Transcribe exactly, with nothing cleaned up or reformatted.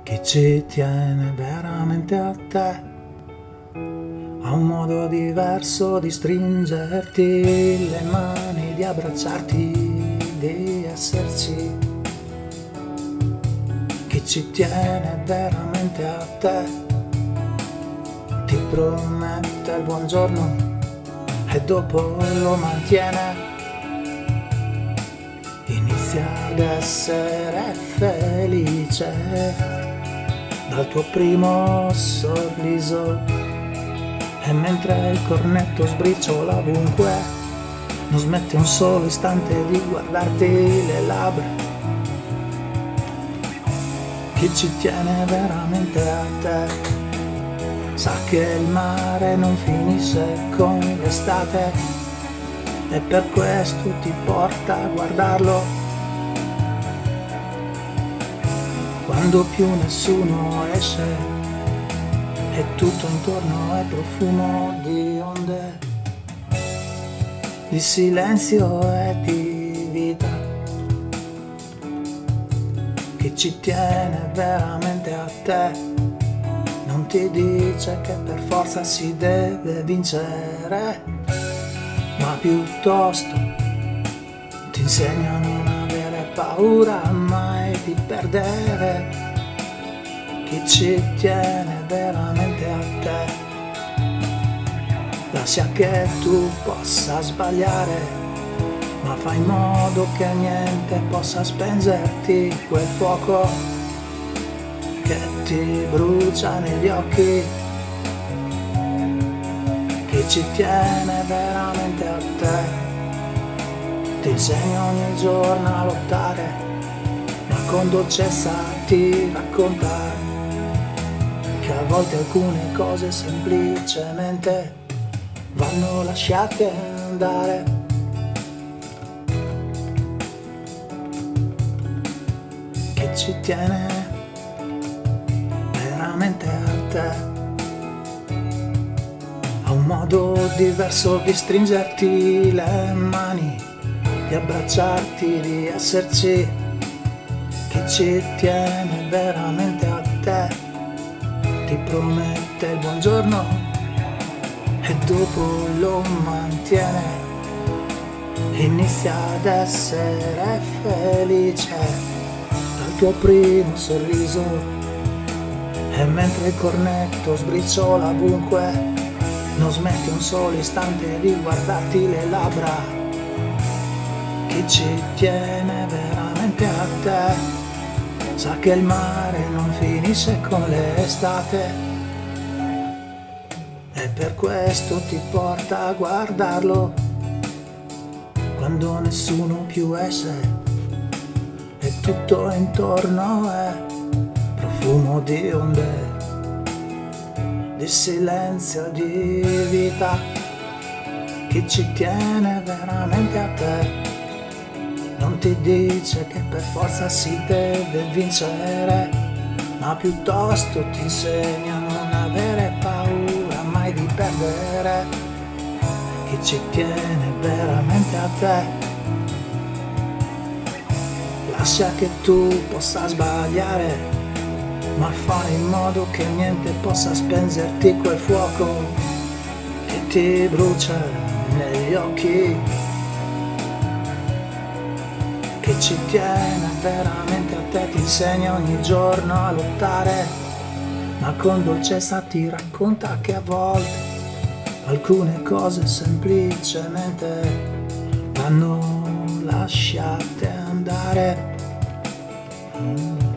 Chi ci tiene veramente a te ha un modo diverso di stringerti le mani, di abbracciarti, di esserci. Chi ci tiene veramente a te ti promette il buongiorno e dopo lo mantiene. Inizia ad essere felice dal tuo primo sorriso, e mentre il cornetto sbriciola ovunque non smette un solo istante di guardarti le labbra. Chi ci tiene veramente a te sa che il mare non finisce con l'estate, e per questo ti porta a guardarlo quando più nessuno esce e tutto intorno è profumo di onde, di silenzio e di vita. Chi ci tiene veramente a te non ti dice che per forza si deve vincere, ma piuttosto ti insegna a non avere paura mai di perdere. Chi ci tiene veramente a te lascia che tu possa sbagliare, ma fa in modo che niente possa spengerti quel fuoco che ti brucia negli occhi. Chi ci tiene veramente a te ti insegna ogni giorno a lottare, ma con dolcezza ti racconta che a volte alcune cose semplicemente vanno lasciate andare. Chi ci tiene veramente a te ha un modo diverso di stringerti le mani, di abbracciarti, di esserci. Chi ci tiene veramente a te ti promette il buongiorno e dopo lo mantiene. Inizia ad essere felice dal tuo primo sorriso, e mentre il cornetto sbriciola ovunque non smetti un solo istante di guardarti le labbra. Chi ci tiene veramente a te sa che il mare non finisce con l'estate, e per questo ti porta a guardarlo quando nessuno più esce e tutto intorno è profumo di onde, di silenzio, di vita. Chi ci tiene veramente a te non ti dice che per forza si deve vincere, ma piuttosto ti insegna a non avere paura mai di perdere. Chi ci tiene veramente a te lascia che tu possa sbagliare, ma fa in modo che niente possa spengerti quel fuoco che ti brucia negli occhi. Chi ci tiene veramente a te ti insegna ogni giorno a lottare, ma con dolcezza ti racconta che a volte alcune cose semplicemente vanno lasciate andare. Mm.